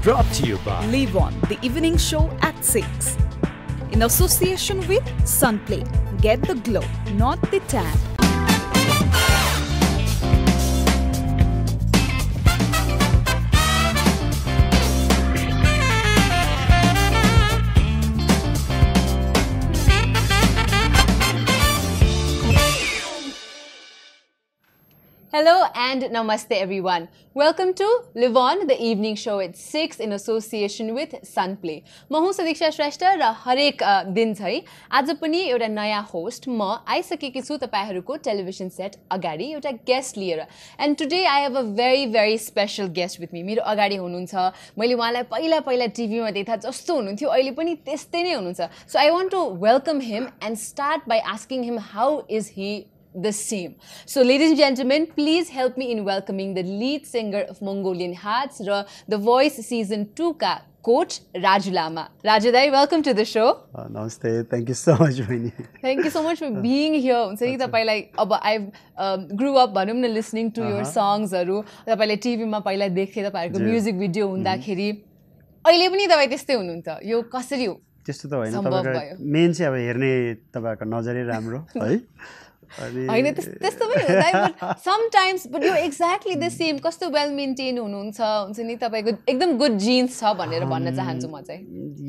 Brought to you by Live On, the evening show at 6. In association with Sunplay. Get the glow, not the tan. Hello and namaste everyone. Welcome to Live On, the evening show at 6 in association with Sunplay. म हुँ सदिक्षा श्रेष्ठ र हरेक दिन चाहिँ आज पनि एउटा नयाँ होस्ट म आइसकेकी छु तपाईहरुको टेलिभिजन सेट अगाडि एउटा गेस्ट लिएर. And today I have a very special guest with me. मेरो अगाडि हुनुहुन्छ. मैले उहाँलाई पहिला टिभीमा देख्दा जस्तो हुनुहुन्थ्यो अहिले पनि त्यस्तै नै हुनुहुन्छ. So I want to welcome him and start by asking him how is he the same. So ladies and gentlemen, please help me in welcoming the lead singer of Mongolian Hearts, The Voice Season 2 ka coach, Raju Lama. Raju Dai, welcome to the show. Namaste. Thank you so much, Vinny. Thank you so much for being here. I've grew up listening to your songs. Tapailai TV ma paila deख्थे तपाईहरुको music video हुँदाखेरि अहिले पनि तपाई त्यस्तै हुनुहुन्छ. यो कसरी हो? त्यस्तो त होइन, तपाईको मेन चाहिँ अब हेर्ने तपाईको नजरै राम्रो है. होइन त्यस्तो पनि हुँदैन, but sometimes but you're exactly the same. कस्तो well maintained हुनुहुन्छ हुन्छ नि, तपाईको एकदम गुड जीन्स छ भनेर भन्न चाहन्छु म चाहिँ.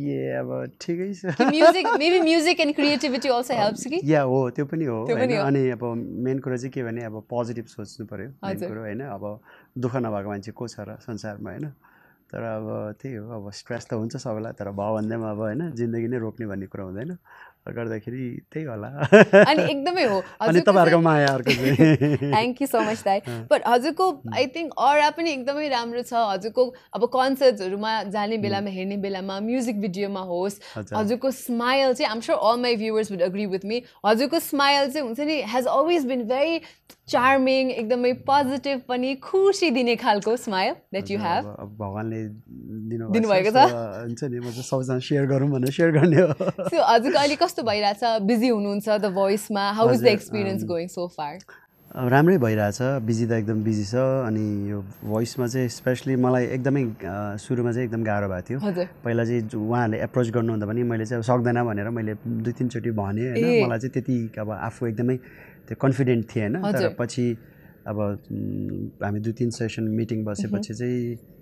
अब ठिकै छ. Music and creativity also helps कि? हो, त्यो पनि हो हैन. अनि अब मेन कुरा चाहिँ के भने अब पोजिटिभ सोच्नु पर्यो मेन कुरा हैन. अब दुःख नभएको मान्छे को छ र संसारमा हैन. तर अब त्यही हो, अब स्ट्रेस त हुन्छ सबैलाई, तर भयो भन्दै अब हैन जिन्दगी नै रोक्ने भन्ने कुरा हुँदैन. गर्दाखेरि त्यही होला. अनि एकदमै हो. अनि तपाईहरुको माया अर्को चाहिँ. थ्यांक यू सो मच दाइ. बट हजुरको आई थिंक अरा पनि एकदमै राम्रो छ. हजुरको अब कन्सर्ट्सहरुमा जाने बेलामा हेर्ने बेलामा म्युजिक भिडियोमा होस्, हजुरको स्माइल चाहिँ I am sure all my viewers would agree with me. हजुरको स्माइल चाहिँ हुन्छ नि has always been very charming, एकदमै पोजिटिभ पनि खुशी दिने खालको स्माइल दैट यु हैव. भगवानले दिनुभएको छ. हुन्छ नि, म चाहिँ सबैजना शेयर गरौँ भनेर शेयर गर्ने हो. सो हजुरको अहिले कस्तो भइराछ? बिजी हुनुहुन्छ द भोइसमा? How is the experience going so far? राम्रै भइरहेछ. बिजी त एकदम बिजी छ. अनि यो भोइसमा चाहिँ स्पेशली मलाई एकदमै सुरुमा चाहिँ एकदम गाह्रो भएको थियो. पहिला चाहिँ उहाँहरूले एप्रोच गर्नुहुँदा पनि मैले चाहिँ अब सक्दैन भनेर मैले 2-3 चोटि भने हैन. मलाई चाहिँ त्यति अब आफू एकदमै त्यो कन्फिडेन्ट थिएँ हैन. तर पछि अब हामी 2-3 सेसन मिटिङ बसेपछि चाहिँ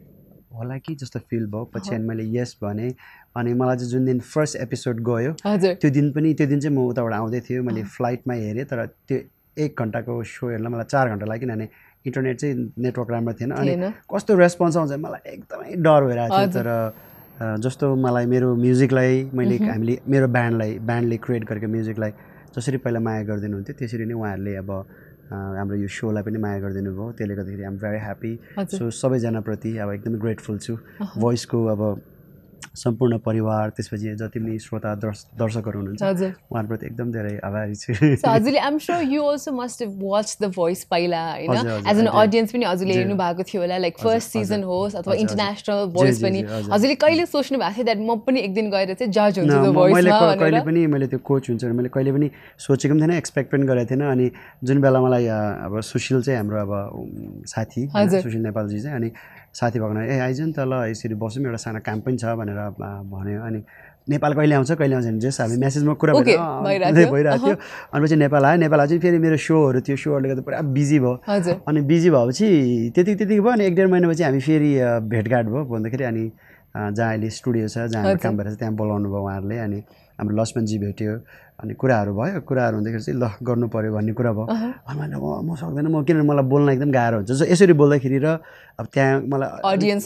होला कि जस्तो फिल भयो. पछि अनि मैले यस भने. अनि मलाई चाहिँ जुन दिन फर्स्ट एपिसोड गयो त्यो दिन चाहिँ म उताबाट आउँदै थियो. मैले फ्लाइटमा हेरेँ, तर त्यो 1 घण्टाको सो हेर्न मलाई 4 घण्टा लाग्यो, किनभने इन्टरनेट चाहिँ नेटवर्क राम्रो थिएन. अनि कस्तो रेस्पोन्स आउँछ मलाई एकदमै डर भइरहेको थियो. तर जस्तो मलाई मेरो म्युजिकलाई हामीले मेरो ब्यान्डले क्रिएट गरेको म्युजिकलाई जसरी पहिला माया गरिदिनुहुन्थ्यो त्यसरी नै उहाँहरूले अब हाम्रो यो सोलाई पनि माया गरिदिनु भयो. त्यसले गर्दाखेरि I am very happy. So सबैजनाप्रति अब एकदमै ग्रेटफुल छु. भोइसको अब सम्पूर्ण परिवार, त्यसपछि जति पनि श्रोता दर्शकहरू हुनुहुन्छ उहाँहरूप्रति एकदम धेरै आभारी छु. सो हजुरले I am sure you also must have watched the voice पहिला हैन? एज एन अडियन्स पनि हजुरले हेर्नु भएको थियो होला, लाइक फर्स्ट सिजन होस् अथवा इन्टरनेसनल भोइस पनि. हजुरले कहिले सोच्नु भएको थियो द्याट म पनि एक दिन गएर चाहिँ जज हुन्छु द भोइसमा भनेर? कहिले पनि मैले त्यो कोच हुन्छ भने मैले कहिले पनि सोचेको पनि थिएन, एक्सपेक्ट पनि गरेको थिएन. अनि जुन बेला मलाई अब सुशील चाहिँ हाम्रो अब साथी सुशील नेपालजी चाहिँ, अनि साथी भएको आइज नि त ल यसरी बसौँ, एउटा सानो काम पनि छ भनेर भन्यो. अनि नेपाल कहिले आउँछ भने जस्ट हामी मेसेजमा कुरा भइरहेको थियो. अनि पछि नेपाल आयो चाहिँ फेरि मेरो सोहरू थियो, सोहरूले गर्दा पुरा बिजी भयो. अनि बिजी भएपछि त्यति भयो. अनि 1-1.5 महिनापछि हामी फेरि भेटघाट भयो भन्दाखेरि अनि जहाँ अहिले स्टुडियो छ जहाँ हाम्रो काम भइरहेको छ त्यहाँ बोलाउनु भयो उहाँहरूले. अनि हाम्रो लक्ष्मणजी भेट्यो. अनि कुराहरू भयो. कुराहरू हुँदाखेरि चाहिँ ल गर्नु पऱ्यो भन्ने कुरा भयो. अनि म सक्दैन, म किनभने मलाई बोल्न एकदम गाह्रो हुन्छ. सो यसरी बोल्दाखेरि र अब त्यहाँ मलाई अडियन्स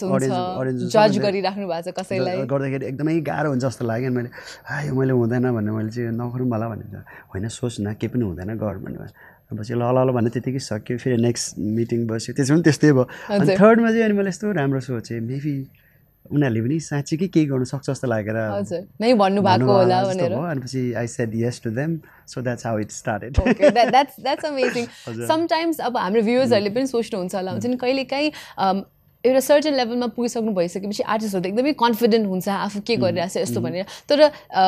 जज गरिराख्नु भएको छ कसैलाई गर्दाखेरि एकदमै गाह्रो हुन्छ जस्तो लाग्यो. अनि मैले मैले हुँदैन भन्ने, मैले चाहिँ नगरौँ होला भनेर. होइन सोच न, केही पनि हुँदैन गर भन्ने. पछि ल भन्ने त्यतिकै सक्यो. फेरि नेक्स्ट मिटिङ बस्यो, त्यसमा पनि त्यस्तै भयो. अनि थर्डमा चाहिँ अनि मैले यस्तो राम्रो सोचेँ मेबी उनीहरूले पनि साँच्चै केही गर्नु सक्छ जस्तो लागेर नै भन्नुभएको होला भनेर. अनि पछि I said yes to them. So that's how it started. Okay, that's amazing. Sometimes अब हाम्रो भ्युअर्सहरूले पनि सोच्नुहुन्छ होला हुन्छ नि कहिलेकाहीँ एउटा सर्टेन लेभलमा पुगिसक्नु भइसकेपछि आर्टिस्टहरू त एकदमै कन्फिडेन्ट हुन्छ आफू के गरिरहेको छ यस्तो भनेर. तर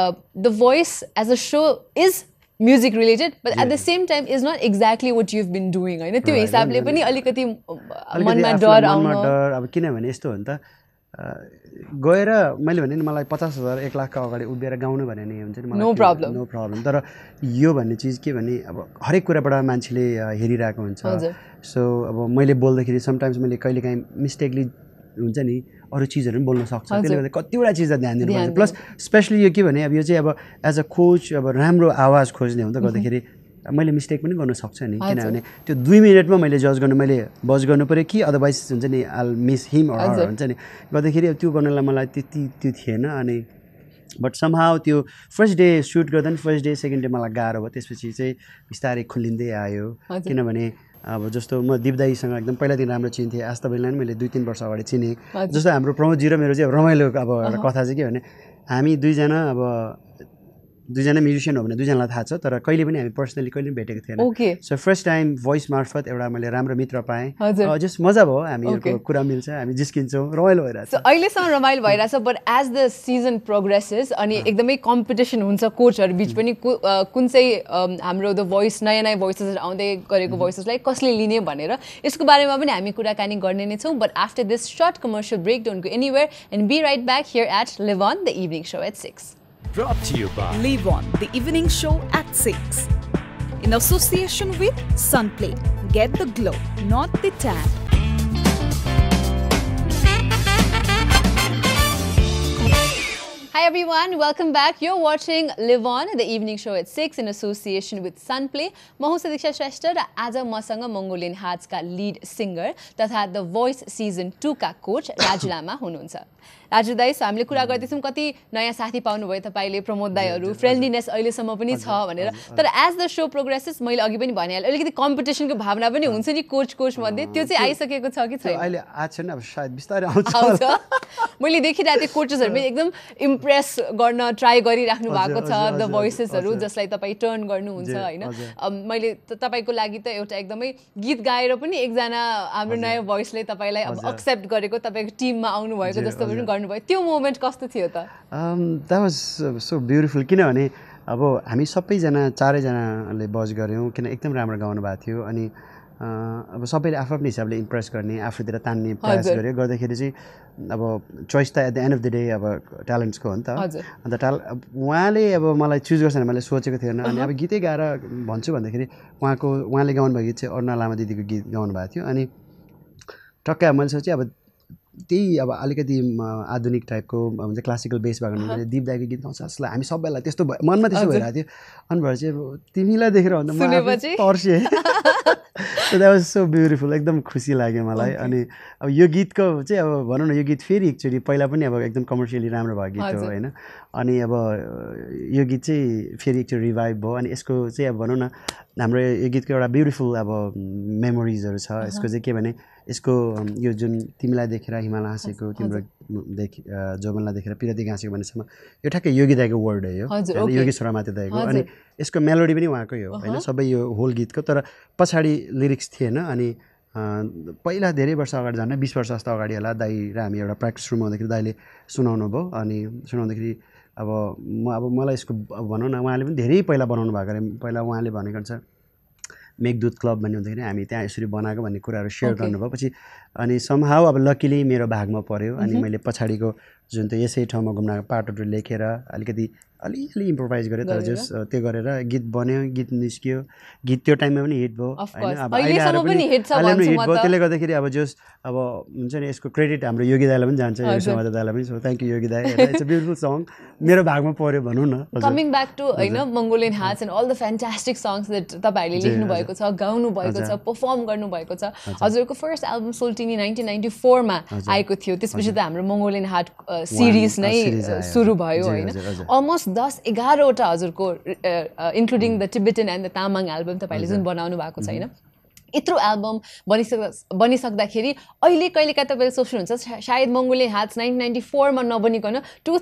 the voice as a so is music related, but at the same time is not exactly what you've been doing हैन. त्यो हिसाबले पनि अलिकति मनमा डर आउन. अब किनभने यस्तो हो नि त, गएर मैले भने नि मलाई 50,000 1 लाखको अगाडि उभिएर गाउनु भने नि हुन्छ नि मलाई नो प्रब्लम तर यो भन्ने चिज के भने अब हरेक कुराबाट मान्छेले हेरिरहेको हुन्छ सो अब मैले बोल्दाखेरि समटाइम्स मैले कहिलेकाहीँ मिस्टेकली हुन्छ नि अरू चिजहरू पनि बोल्न सक्छ त्यसले गर्दा कतिवटा चिजलाई ध्यान दिनुपर्छ प्लस स्पेसली यो के भने अब यो चाहिँ अब एज अ कोच अब राम्रो आवाज खोज्ने हुँदा गर्दाखेरि मैले मिस्टेक पनि गर्न सक्छु नि किनभने त्यो 2 मिनेटमा मैले जज गर्नु मैले बज गर्नु पऱ्यो कि अदरवाइज हुन्छ नि आल मिस हिम अर हर हुन्छ नि गर्दाखेरि अब त्यो गर्नलाई मलाई त्यति त्यो थिएन अनि बट समहाउ त्यो फर्स्ट डे सुट गर्दा नि फर्स्ट डे सेकेन्ड डे मलाई गाह्रो भयो त्यसपछि चाहिँ बिस्तारै खुलिँदै आयो किनभने अब जस्तो म दिप दाईसँग एकदम पहिलादेखि राम्रो चिन्थेँ आज तपाईँलाई पनि मैले 2-3 वर्ष अगाडि चिनेँ जस्तो हाम्रो प्रमोदजी र मेरो चाहिँ रमाइलो अब एउटा कथा चाहिँ के भने हामी दुईजना अब दुईजना म्युजिसियन हो भने दुईजनालाई थाहा छ तर कहिले पनि हामी पर्सनली कहिले पनि भेटेको थिएन सो फर्स्ट टाइम भोइस मार्फत एउटा मैले राम्रो मित्र पाएँ जस्ट मजा भयो हामीहरूको कुरा मिल्छ हामी जिस्किन्छौँ रमाइलो भइरहेछ अहिलेसम्म रमाइलो भइरहेछ but as the season progresses अनि एकदमै कम्पिटिसन हुन्छ कोचहरू बिच पनि कुन चाहिँ हाम्रो द भोइस नयाँ नयाँ भोइसेस आउँदै गरेको भोइसेसलाई कसले लिने भनेर यसको बारेमा पनि हामी कुराकानी गर्ने नै छौँ but after this short commercial break don't go anywhere and be right back here at live on the evening so at 6 Brought to you by Live On, the evening show at 6. In association with Sunplay. Get the glow, not the tan. Hi everyone, welcome back. You're watching Live On, the evening show at 6 in association with Sunplay. म हुँ सदिक्षा श्रेष्ठ र आज मसँग मङ्गोलियन हार्ट्सका lead singer तथा the voice season 2 का coach Raju Lama हुनुहुन्छ राजु दाई हामीले कुरा गर्दैछौँ कति नयाँ साथी पाउनुभयो तपाईँले प्रमोद दाईहरू फ्रेन्डलिनेस अहिलेसम्म पनि छ भनेर तर एज द शो प्रोग्रेसेस मैले अघि पनि भनिहालेँ अलिकति कम्पिटिसनको भावना पनि हुन्छ नि कोच मध्ये त्यो चाहिँ आइसकेको छ कि छैन अहिले आएको छैन अब सायद बिस्तारै आउँछ मैले देखिरहेको थिएँ कोचेसहरू पनि एकदम इम्प्रेस गर्न ट्राई गरिराख्नु भएको छ द भोइसेसहरू जसलाई तपाईँ टर्न गर्नुहुन्छ होइन मैले तपाईँको लागि त एउटा एकदमै गीत गाएर पनि एकजना हाम्रो नयाँ भोइसले तपाईँलाई अब एक्सेप्ट गरेको तपाईँको टिममा आउनुभएको जस्तो पनि गर्नुभयो त्यो मोमेन्ट कस्तो थियो त द्याट वाज सो ब्युटिफुल किनभने अब हामी सबैजना चारैजनाले बज गऱ्यौँ किन एकदम राम्रो गाउनु भएको थियो अनि अब सबैले आफ्नो हिसाबले इम्प्रेस गर्ने आफूतिर तान्ने प्रयास गर्यो गर्दाखेरि चाहिँ अब चोइस त at the end of the day अब ट्यालेन्ट्सको हो नि त अन्त उहाँले अब मलाई चुज गर्छ भने मैले सोचेको थिएन अनि अब गीतै गाएर भन्छु भन्दाखेरि उहाँले गाउनुभएको गीत चाहिँ अरुणा लामा दिदीको गीत गाउनु भएको थियो अनि टक्कै मैले सोचेँ अब त्यही अब अलिकति आधुनिक टाइपको हुन्छ क्लासिकल बेस भएको मैले दिप दाईको गीत गाउँछ जसलाई हामी सबैलाई त्यस्तो मनमा त्यस्तो भइरहेको थियो अनि भएर चाहिँ अब तिमीलाई देखेर भन्दा म तर्सेँ so that was so beautiful एकदम खुसी लाग्यो मलाई अनि अब यो गीतको चाहिँ अब भनौँ न यो गीत फेरि एकचोटि पहिला पनि अब एकदम कमर्सियली राम्रो भएको गीत हो होइन अनि अब यो गीत चाहिँ फेरि एकचोटि रिभाइभ भयो अनि यसको चाहिँ अब भनौँ न हाम्रो यो गीतको एउटा ब्युटिफुल अब मेमोरिजहरू छ यसको चाहिँ के भने यसको यो जुन तिमीलाई देखेर हिमाल हाँसेको तिम्रो जोबनलाई देखेर पिरती घाँसेको भन्नेसम्म यो ठ्याक्कै योगी दाईको वर्ड हो यो योगी छोरामाथि दाईको अनि यसको मेलोडी पनि उहाँकै हो होइन सबै यो होल गीतको तर पछाडि लिरिक्स थिएन अनि पहिला धेरै वर्ष अगाडि झन् 20 वर्ष जस्तो अगाडि होला दाई र हामी एउटा प्र्याक्टिस रुममा हुँदाखेरि दाईले सुनाउनु भयो अनि सुनाउँदाखेरि अब मलाई यसको भनौँ न उहाँले पनि धेरै पहिला बनाउनु भएको अरे पहिला उहाँले भनेको छ मेघदूत क्लब भन्ने हुँदाखेरि हामी त्यहाँ यसरी बनाएको भन्ने कुराहरू सेयर गर्नुभयो पछि अनि समहाउ अब लकिली मेरो भागमा पर्यो अनि मैले पछाडिको जुन त यसै ठाउँमा घुम्न पाटोहरू लेखेर अलिकति अलिअलि इम्प्रोभाइज गरेँ तर जस त्यो गरेर गीत बन्यो गीत निस्कियो गीत त्यो टाइममा पनि हिट भयो होइन अब अहिले पनि हिट भयो त्यसले गर्दाखेरि अब जस अब हुन्छ नि यसको क्रेडिट हाम्रो योगी दाईलाई पनि जान्छ योगी समाज दाईलाई पनि सो थ्याङ्क यू योगी दाई इट्स अ ब्युटिफुल सङ मेरो भागमा पर्यो भनौँ न कमिङ ब्याक टु होइन Mongolian Hearts and all the fantastic songs that तपाईँहरूले लेख्नु भएको छ गाउनु भएको छ परफर्म गर्नुभएको छ हजुरको फर्स्ट एल्बम सोल्टिनी 1994 मा आएको थियो त्यसपछि त हाम्रो मङ्गोलियन हार्ट सिरिज नै सुरु भयो होइन अलमोस्ट 10-11 वटा हजुरको including the Tibetan and the Tamang album तपाईँले जुन बनाउनु भएको छ होइन यत्रो एल्बम बनिसक्दाखेरि अहिले कहिलेकाहीँ तपाईँले सोच्नुहुन्छ सायद मङ्गोलियन हार्ट्स 1994 मा नबनिकन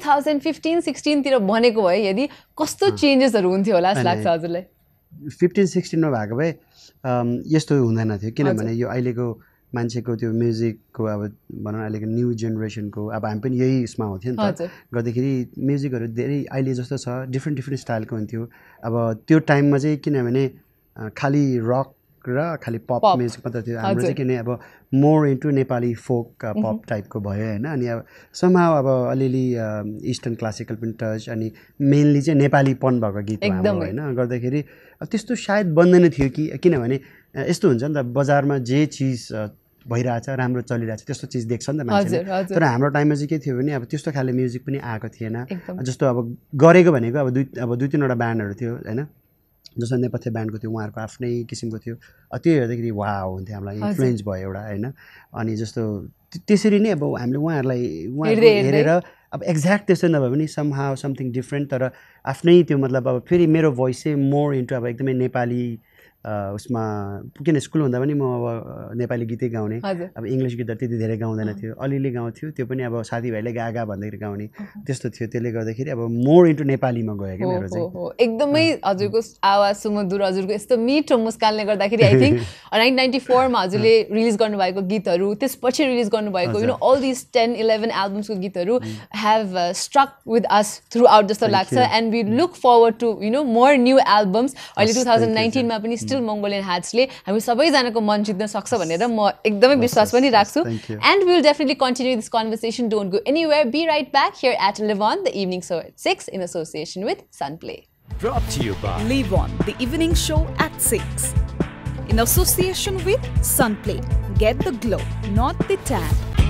2015-16 तिर बनेको भए यदि कस्तो चेन्जेसहरू हुन्थ्यो होला जस्तो लाग्छ हजुरलाई 15-16 मा भएको भए यस्तो हुँदैन थियो किनभने यो अहिलेको मान्छेको त्यो म्युजिकको अब भनौँ न अहिलेको न्यू जेनेरेसनको अब हामी पनि यही उसमा हुन्थ्यो नि त गर्दाखेरि म्युजिकहरू धेरै अहिले जस्तो छ डिफ्रेन्ट स्टाइलको हुन्थ्यो अब त्यो टाइममा चाहिँ किनभने खालि रक र खालि पप म्युजिक मात्र थियो हाम्रो चाहिँ किन अब more into Nepali folk pop टाइपको भयो होइन अनि अब समहाउ अब अलिअलि इस्टर्न क्लासिकल पनि टच अनि मेनली चाहिँ नेपालीपन भएको गीत हाम्रो होइन गर्दाखेरि त्यस्तो सायद बन्दैन थियो कि किनभने यस्तो हुन्छ नि त बजारमा जे चिज भइरहेछ राम्रो चलिरहेछ त्यस्तो चिज देख्छ नि त मान्छेले तर हाम्रो टाइममा चाहिँ के थियो भने अब त्यस्तो खाले म्युजिक पनि आएको थिएन जस्तो अब गरेको भनेको अब दुई तीनवटा ब्यान्डहरू थियो होइन जस्तो नेपथ्य ब्यान्डको थियो उहाँहरूको आफ्नै किसिमको थियो त्यो हेर्दाखेरि वाउ हुन्थ्यो हामीलाई इन्फ्लुएन्स भयो एउटा होइन अनि जस्तो त्यसरी नै अब हामीले उहाँहरूलाई हेरेर अब एक्ज्याक्ट त्यस्तो नभए पनि समहाउ समथिङ डिफ्रेन्ट तर आफ्नै त्यो मतलब अब फेरि मेरो भोइस चाहिँ मोर इन्टु अब एकदमै नेपाली उसमा किन स्कुल हुँदा पनि म अब नेपाली गीतै गाउने अब इङ्ग्लिस गीतहरू त्यति धेरै गाउँदैन थियो अलिअलि गाउँथ्यो त्यो पनि अब साथीभाइले गा भन्दाखेरि गाउने त्यस्तो थियो त्यसले गर्दाखेरि अब मोर इन्टु नेपालीमा गयो क्या मेरो चाहिँ एकदमै हजुरको आवाज सुमधुर हजुरको यस्तो मिठो मुस्कानले गर्दाखेरि आई थिङ्क 1994 मा हजुरले रिलिज गर्नुभएको गीतहरू त्यसपछि रिलिज गर्नुभएको यु नो अल दिस 10-11 एल्बम्सको गीतहरू have struck with us throughout जस्तो लाग्छ and we look forward to you know more new albums अहिले 2019 मा पनि Mongolian Hats ले हामी सबैजनाको मन जित्न सक्छ भनेर म एकदमै विश्वास पनि राख्छु and we will definitely continue this conversation. Don't go anywhere. Be right back here at Live On, the evening show at 6 in association with Sunplay. Brought to you by Live On, the evening show at 6 in association with Sunplay. Get the glow, not the tan.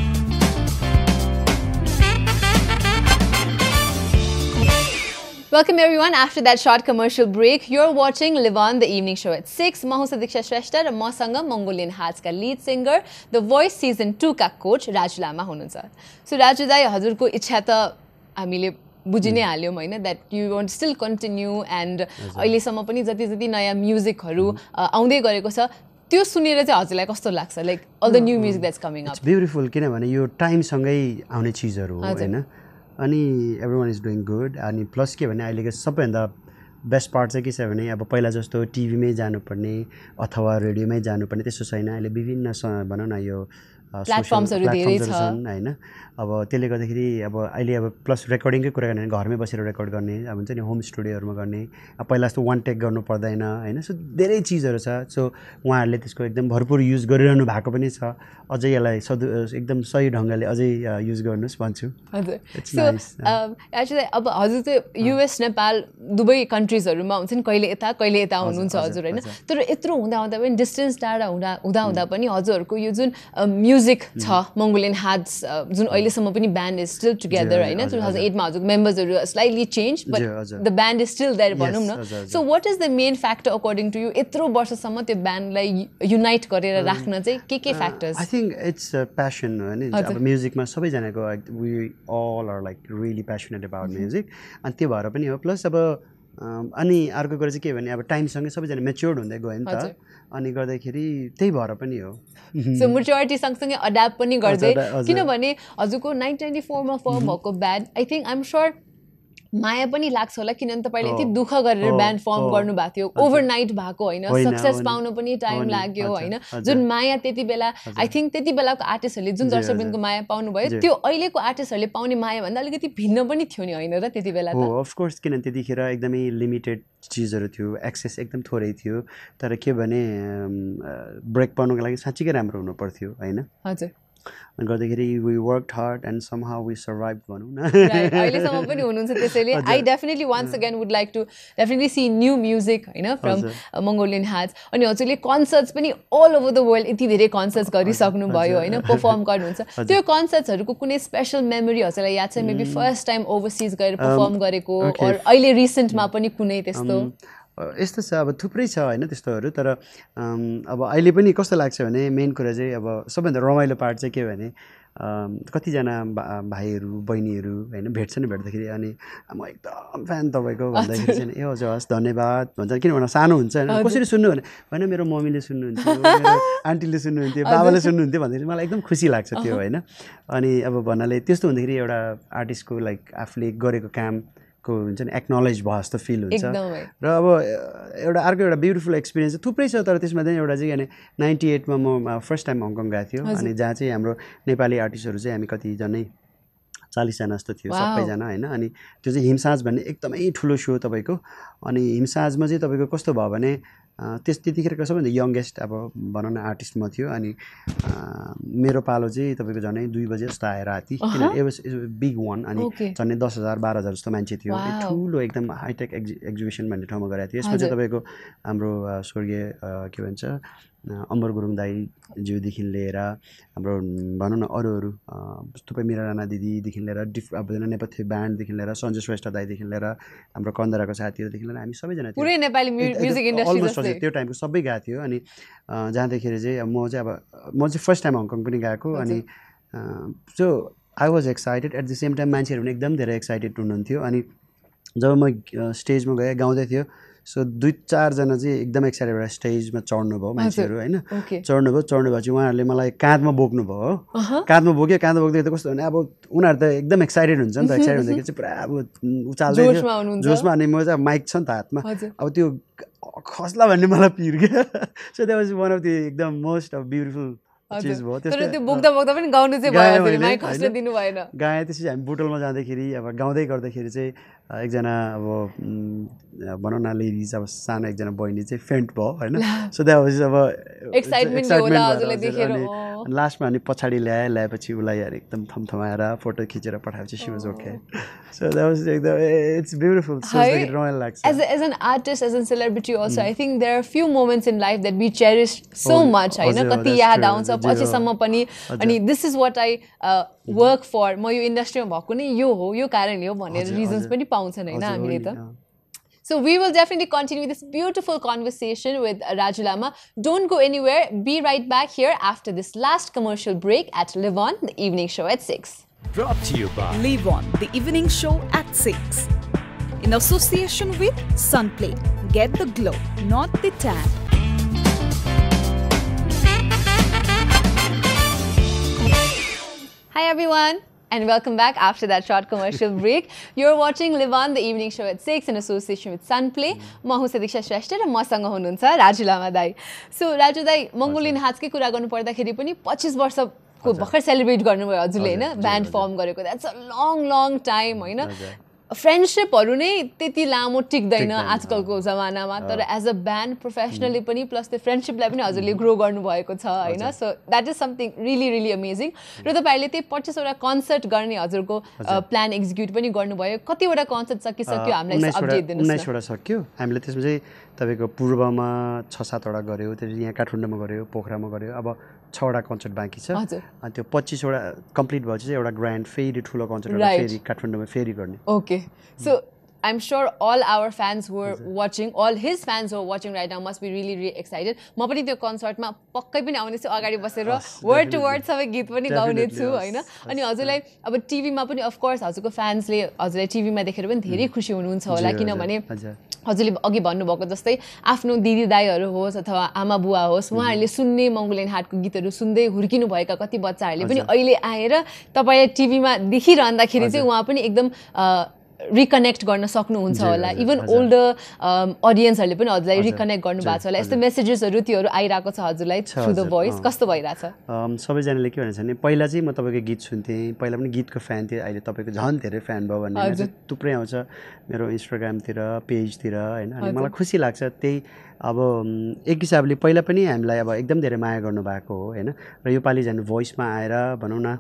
Welcome everyone. After that short commercial break, you're watching Live On, the evening show at 6. म हुँ सदिक्षा श्रेष्ठ र मसँग Mongolian Hats का lead singer, The Voice season 2 का coach Raju Lama हुनुहुन्छ. So Raju दाइ हजुरको इच्छा त हामीले बुझि नै हाल्यौँ हैन that you want still continue and अहिलेसम्म पनि जति नयाँ म्युजिकहरू आउँदै गरेको छ त्यो सुनेर चाहिँ हजुरलाई कस्तो लाग्छ like all the new music that's coming up? It's beautiful किनभने यो टाइमसँगै आउने चिजहरू हो हैन अनि एभ्रिवान इज डुइङ गुड अनि प्लस के भने अहिलेको सबैभन्दा बेस्ट पार्ट चाहिँ के छ भने अब पहिला जस्तो टिभीमै जानुपर्ने अथवा रेडियोमै जानुपर्ने त्यस्तो छैन अहिले विभिन्न भनौँ न यो प्लेटफर्म्सहरू धेरै छ हैन अब त्यसले गर्दाखेरि अब अहिले अब प्लस रेकर्डिङकै कुरा गर्ने घरमै बसेर रेकर्ड गर्ने अब हुन्छ नि होम स्टुडियोहरूमा गर्ने अब पहिला जस्तो वान टेक गर्नु पर्दैन हैन सो धेरै चिजहरू छ सो उहाँहरूले त्यसको एकदम भरपुर युज गरिरहनु भएको पनि छ अझै यसलाई एकदम सही ढङ्गले अझै युज गर्नुस् भन्छु हजुर सो एक्चुअली अब हजुर चाहिँ युएस नेपाल दुवै कन्ट्रिजहरूमा हुन्छ नि कहिले यता हुनुहुन्छ हजुर हैन तर यत्रो हुँदा पनि डिस्टेन्स टाढा हुँदा पनि हजुरहरूको यो जुन म्युजिक छ Mongolian Hats जुन अहिलेसम्म पनि ब्यान्ड इज स्टिल टुगेदर हैन 2008 मा हजुरको मेम्बर्सहरू slightly change but the band is still there भनौँ न so what is the main factor according to you यत्रो वर्षसम्म त्यो ब्यान्डलाई युनाइट गरेर राख्न चाहिँ के factors I think it's passion हैन अब म्युजिकमा सबैजनाको we all are like really passionate about music अनि त्यो भएर पनि हो प्लस अब अनि अर्को कुरा चाहिँ के भने अब टाइमसँगै सबैजना मेच्योर्ड हुँदै गयो नि त अनि गर्दाखेरि त्यही भएर पनि हो सो मेच्योरिटी सँगसँगै अड्याप्ट पनि गर्दै किनभने हजुरको 1994 मा फर्म भएको band I think I'm sure माया पनि लाग्छ होला किनभने तपाईँले यति दुःख गरेर ब्यान्ड फर्म गर्नुभएको थियो ओभरनाइट भएको होइन सक्सेस पाउनु पनि टाइम लाग्यो होइन जुन माया त्यति बेला आई थिङ्क त्यति बेलाको आर्टिस्टहरूले जुन दर्शकवृन्दको माया पाउनुभयो त्यो अहिलेको आर्टिस्टहरूले पाउने माया भन्दा अलिकति भिन्न पनि थियो नि होइन र त्यति बेला त अफकोर्स किनभने त्यतिखेर एकदमै लिमिटेड चिजहरू थियो एक्सेस एकदम थोरै थियो तर के भने ब्रेक पाउनुको लागि साँच्चीकै राम्रो हुनु पर्थ्यो होइन हजुर गर्दाखेरि we worked hard and somehow we survive भनौँ न अहिलेसम्म पनि हुनुहुन्छ त्यसैले I definitely once again would like to definitely see new music होइन फ्रम Mongolian Hats अनि हजुरले कन्सर्ट्स पनि अल ओभर द वर्ल्ड यति धेरै कन्सर्ट्स गरिसक्नु भयो होइन पर्फर्म गर्नुहुन्छ त्यो कन्सर्ट्सहरूको कुनै स्पेसल मेमोरी हजुरलाई याद छ मेबी फर्स्ट टाइम ओभरसिज गएर पर्फर्म गरेको अहिले रिसेन्टमा पनि कुनै त्यस्तो यस्तो छ अब थुप्रै छ होइन त्यस्तोहरू तर अब अहिले पनि कस्तो लाग्छ भने मेन कुरा चाहिँ अब सबैभन्दा रमाइलो पार्ट चाहिँ के भने कतिजना भाइहरू बहिनीहरू होइन भेट्दाखेरि अनि म एकदम फ्यान तपाईँको भन्दाखेरि चाहिँ ए हजुर हस् धन्यवाद भन्छ किनभने सानो हुन्छ होइन कसरी सुन्नु भने होइन मेरो मम्मीले सुन्नुहुन्थ्यो मेरो आन्टीले सुन्नुहुन्थ्यो बाबाले सुन्नुहुन्थ्यो भन्दाखेरि मलाई एकदम खुसी लाग्छ त्यो होइन अनि अब भन्नाले त्यस्तो हुँदाखेरि एउटा आर्टिस्टको लाइक आफूले गरेको काम हुन्छ नि एक्नोलेज भयो जस्तो फिल हुन्छ र अब एउटा ब्युटिफुल एक्सपिरियन्स थुप्रै छ तर त्यसमा चाहिँ एउटा चाहिँ 98 मा म फर्स्ट टाइम हङकङ गएको थियो अनि जहाँ चाहिँ हाम्रो नेपाली आर्टिस्टहरू चाहिँ हामी कतिजना 40 जना जस्तो थियो सबैजना होइन अनि त्यो चाहिँ हिमसाज भन्ने एकदमै ठुलो सो तपाईँको अनि हिमसाजमा चाहिँ तपाईँको कस्तो भयो भने त्यतिखेरको सबैभन्दा यङ्गेस्ट अब भनौँ न आर्टिस्ट म थियो अनि मेरो पालो चाहिँ तपाईँको झन्डै 2 बजे जस्तो आएर राति किनभने बिग वान अनि झन्डै 10,000 12,000 जस्तो मान्छे थियो ठुलो एकदम हाइटेक एक्जिबिसन भन्ने ठाउँमा गराएको थियो यसमा चाहिँ तपाईँको हाम्रो स्वर्गीय के भन्छ अम्बर गुरुङ दाईज्यूदेखि लिएर हाम्रो भनौँ न अरू थुप्रै मिरा राणा दिदीदेखि लिएर अब नेपथ्य ब्यान्डदेखि लिएर सञ्जय श्रेष्ठ दाईदेखि लिएर हाम्रो कन्दराको साथीहरूदेखि लिएर हामी सबैजना पुरै नेपाली म्युजिक इन्डस्ट्री त्यो टाइमको सबै गएको थियो अनि जाँदाखेरि चाहिँ म चाहिँ फर्स्ट टाइम हङकङ पनि गएको अनि so I was excited at the same time मान्छेहरू पनि एकदम धेरै एक्साइटेड हुनुहुन्थ्यो अनि जब म स्टेजमा गएँ गाउँदै थियो सो 2-4 जना चाहिँ एकदम एक्साइटेड भएर स्टेजमा चढ्नुभयो मान्छेहरू होइन चढ्नुभयो चाहिँ उहाँहरूले मलाई काँधमा बोक्नुभयो हो काँधमा बोक्दै त कस्तो भने अब उनीहरू त एकदम एक्साइटेड हुन्छ नि त एक्साइटेड हुँदाखेरि चाहिँ पुरा अब उचाल्दै थियो जोसमा अनि म चाहिँ माइक छ नि त हातमा अब त्यो खस्ला भन्ने मलाई पिर क्या so that was one of the एकदम मोस्ट ब्युटिफुल चिज भयो गाएँ त्यसपछि हामी बुटोलमा जाँदाखेरि अब गाउँदै गर्दाखेरि चाहिँ एकजना अब भनौँ न लेडिज अब सानो एकजना बहिनी चाहिँ फेन्ट भयो होइन सो द्याट वाज अब एक्साइटमेन्ट लास्टमा अनि पछाडि ल्याएपछि उसलाई एकदम थमथमाएर फोटो खिचेर पठाएपछि she was okay so that was एकदम इट्स ब्युटिफुल सोच्दाखेरि रमाइलो लाग्छ as an artist as an celebrity also I think there are few moments in life that we cherish so much होइन कति याद आउँछ पछिसम्म पनि अनि this is what I work for म यो इन्डस्ट्रीमा भएको नै यो हो यो कारणले हो भनेर रिजन्स पनि पाउँछन् होइन हामीले त So we will definitely continue this beautiful conversation with Raju Lama. Don't go anywhere. Be right back here after this last commercial break at Live On, the evening show at 6. Brought to you by Live On, the evening show at 6. In association with Sunplay. Get the glow, not the tan. Hi everyone. And welcome back after that short commercial break. You're watching Live On, the evening show at 6 in association with Sunplay. म हुँ सदिक्षा श्रेष्ठ र मसँग हुनुहुन्छ राजु लामा दाई. So Raju दाई Mongolian हाट्सकै कुरा गर्नु पर्दाखेरि पनि 25 वर्षको भर्खर सेलिब्रेट गर्नुभयो हजुरले होइन ब्यान्ड फर्म गरेको द्याट्स अ लङ टाइम होइन फ्रेन्डसिपहरू नै त्यति लामो टिक्दैन आजकलको जमानामा तर एज अ ब्यान्ड प्रोफेसनली पनि प्लस त्यो फ्रेन्डसिपलाई पनि हजुरले ग्रो गर्नुभएको छ होइन so that is something really amazing र तपाईँहरूले त्यही 25वटा कन्सर्ट गर्ने हजुरको प्लान एक्जिक्युट पनि गर्नुभयो कतिवटा कन्सर्ट सकिसक्यो हामीलाई अपडेट दिनुहोस् 19वटा सक्यो हामीले त्यसमा चाहिँ तपाईँको पूर्वमा 6-7वटा गऱ्यो त्यसपछि यहाँ काठमाडौँमा गऱ्यो पोखरामा गऱ्यो अब 6वटा कन्सर्ट बाँकी छ अनि त्यो 25वटा कम्प्लिट भएपछि चाहिँ एउटा ग्रान्ड फेरि ठुलो कन्सर्ट फेरि काठमाडौँमा फेरि गर्ने okay so I'm sure all our fans who are watching, all his fans who are watching right now must be really excited. म पनि त्यो कन्सर्टमा पक्कै पनि आउने छु अगाडि बसेर वर्ड टु वर्ड सबै गीत पनि गाउने छु हैन अनि हजुरलाई अब टिभीमा पनि अफ कोर्स हजुरको फ्यान्सले हजुरलाई टिभीमा देखेर पनि धेरै खुसी हुनुहुन्छ होला किनभने हजुरले अघि भन्नुभएको जस्तै आफ्नो दिदी दाइहरू होस् अथवा आमा बुवा होस् उहाँहरूले सुन्ने मङ्गोलियन हाटको गीतहरू सुन्दै हुर्किनु भएका कति बच्चाहरूले पनि अहिले आएर तपाईँ टिभीमा देखिरहँदाखेरि चाहिँ उहाँ पनि एकदम रिकनेक्ट गर्न सक्नुहुन्छ होला इभन ओल्डर अडियन्सहरूले पनि हजुरलाई रिकनेक्ट गर्नु भएको छ होला यस्तो मेसेजेसहरू त्योहरू आइरहेको छ हजुरलाई थ्रु द भोइस कस्तो भइरहेछ सबैजनाले के भन्छ भने पहिला चाहिँ म तपाईँको गीत सुन्थेँ पहिला पनि गीतको फ्यान थिएँ अहिले तपाईँको झन् धेरै फ्यान भयो भन्ने थुप्रै आउँछ मेरो इन्स्टाग्रामतिर पेजतिर होइन अनि मलाई खुसी लाग्छ त्यही अब एक हिसाबले पहिला पनि हामीलाई अब एकदम धेरै माया गर्नुभएको हो होइन र योपालि झन् भोइसमा आएर भनौँ न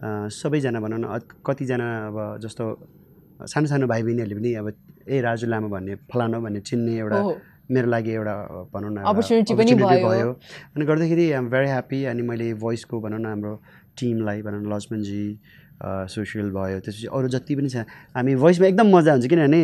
सबैजना भनौँ न कतिजना अब जस्तो सानो सानो भाइ बहिनीहरूले पनि अब राजु लामा भन्ने फलानो भन्ने चिन्ने एउटा मेरो लागि एउटा भनौँ न अपर्च्युनिटी पनि भयो अनि गर्दाखेरि आइ एम भेरी ह्याप्पी अनि मैले भोइसको भनौँ न हाम्रो टिमलाई भनौँ न लक्ष्मणजी सोसियल भयो त्यसपछि अरू जति पनि छ हामी भोइसमा एकदम मजा हुन्छ किनभने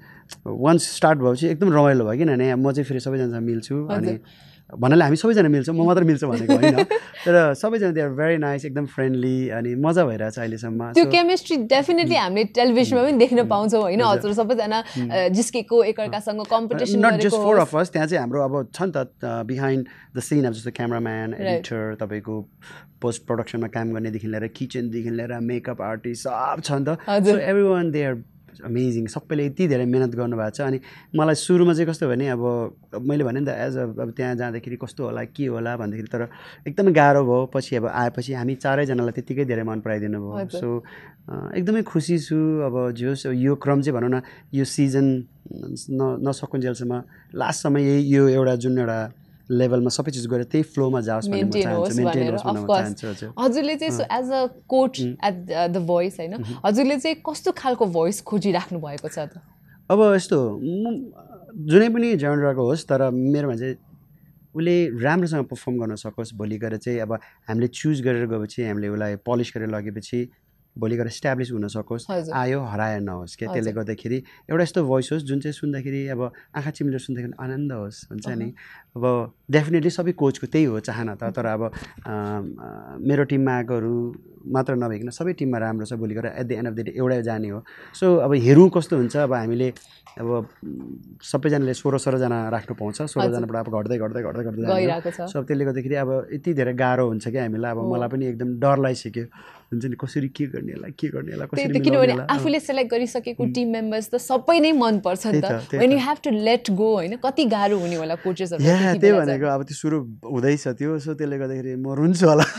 वान्स स्टार्ट भएपछि एकदम रमाइलो भयो किनभने म चाहिँ फेरि सबैजनासँग मिल्छु अनि भन्नाले हामी सबैजना मिल्छौँ म मात्र मिल्छ भनेको होइन तर सबैजना दे आर भेरी नाइस एकदम फ्रेन्डली अनि मजा भइरहेछ अहिलेसम्म त्यो केमिस्ट्री डेफिनेटली हामीले टेलिभिजनमा पनि देख्न पाउँछौँ होइन हजुर सबैजना जिस्केको एकअर्कासँग competition not just four of us त्यहाँ चाहिँ हाम्रो अब छ नि त बिहाइन्ड द सिन अब जस्तो क्यामराम्यान एडिटर तपाईँको पोस्ट प्रोडक्सनमा काम गर्नेदेखि लिएर किचनदेखि लिएर मेकअप आर्टिस्ट सब छ नि त so everyone they are amazing सबैले यति धेरै मेहनत गर्नुभएको छ अनि मलाई सुरुमा चाहिँ कस्तो भने अब मैले भने नि त एज अब त्यहाँ जाँदाखेरि कस्तो होला के होला भन्दाखेरि तर एकदमै गाह्रो भयो पछि अब आएपछि हामी चारैजनालाई त्यत्तिकै धेरै मन पराइदिनु भयो सो एकदमै खुसी छु अब जो यो क्रम चाहिँ भनौँ न यो सिजन नसकुन्जेलसम्म लास्टसम्म यो एउटा जुन एउटा लेभलमा सबै चिज गरेर त्यही फ्लोमा जाओस् भन्ने म चाहन्छु मेन्टेन होस् भन्ने म चाहन्छु हजुर हजुरले चाहिँ as a coach at the voice हैन हजुरले चाहिँ कस्तो खालको भोइस खोजिराख्नु भएको छ त अब यस्तो जुनै पनि जनराको होस् तर मेरोमा चाहिँ उसले राम्रोसँग पर्फर्म गर्न सकोस् भोलि गएर चाहिँ अब हामीले चुज गरेर गएपछि हामीले उसलाई पलिस गरेर लगेपछि भोलि गएर इस्टाब्लिस हुन सकोस् आयो हरायो नहोस् क्या त्यसले गर्दाखेरि एउटा यस्तो भोइस होस् जुन चाहिँ सुन्दाखेरि अब आँखा चिम्लेर सुन्दाखेरि आनन्द होस् हुन्छ नि अब डेफिनेटली सबै कोचको त्यही हो चाहना त तर अब मेरो टिममा आएकोहरू मात्र नभइकन सबै टिममा राम्रो छ भोलि गएर at the end of the day एउटै जाने हो सो अब हेरौँ कस्तो हुन्छ अब हामीले अब सबैजनाले 16-17जना राख्नु पाउँछ 16जनाबाट अब घट्दै गइरहेको छ सो त्यसले गर्दाखेरि अब यति धेरै गाह्रो हुन्छ क्या हामीलाई अब मलाई पनि एकदम डर लागिसक्यो हुन्छ नि कसरी के गर्ने होला कसरी किनभने आफूले सेलेक्ट गरिसकेको टिम मेम्बर्स त सबै नै मन पर्छ नि त when you have to let go हैन कति गाह्रो हुने होला कोचेसहरु त्यही भनेको अब त्यो सुरु हुँदैछ त्यो सो त्यसले गर्दाखेरि म रुन्छु होला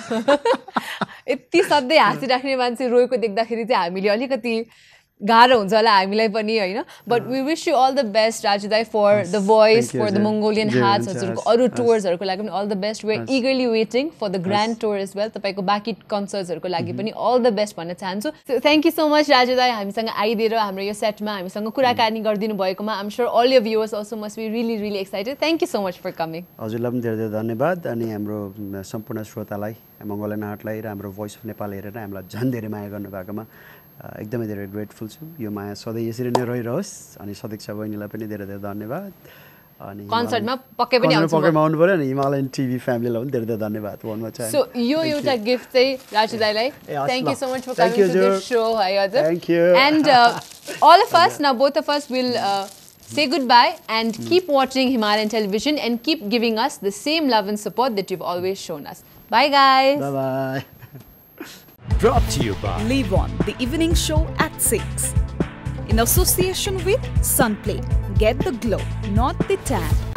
यति सधैँ हाँसिराख्ने मान्छे रोएको देख्दाखेरि चाहिँ हामीले अलिकति गाह्रो हुन्छ होला हामीलाई पनि हैन but we wish you all the best Raju दाइ for the voice for the Mongolian hearts हजुरको अरू टुर्सहरूको लागि पनि all the best we eagerly waiting for the grand tour as well तपाईँको बाँकी कन्सर्ट्सहरूको लागि पनि अल द बेस्ट भन्न चाहन्छु thank you so much Raju दाइ हामीसँग आइदिएर हाम्रो यो सेटमा हामीसँग कुराकानी गरिदिनु भएकोमा I'm sure all your viewers also must be really really excited thank you so much for coming हजुरलाई पनि धेरै धेरै धन्यवाद अनि हाम्रो सम्पूर्ण श्रोतालाई मङ्गोलियन हार्टलाई र हाम्रो भोइस अफ नेपाल हेरेर हामीलाई झन् धेरै माया गर्नुभएकोमा एकदमै धेरै ग्रेटफुल छु यो माया सधैँ यसरी नै रहिरहोस् अनि सदीक्षा बहिनीलाई पनि धेरै धेरै धन्यवाद अनि कन्सर्टमा पक्कै पनि आउनु पर्यो नि हिमालयन टिभी फ्यामिलीलाई पनि धेरै धेरै धन्यवाद भन्नु चाहन्छु सो यो एउटा गिफ्ट चाहिँ राजु दाइलाई thank you so much for coming to this show है हजुर thank you and all of us now both of us will say goodbye and keep watching Himalayan television and keep giving us the same love and support that you've always shown us. Bye guys. Bye bye. Brought to you by Live On, the evening show at 6. In association with Sunplay. Get the glow, not the tan.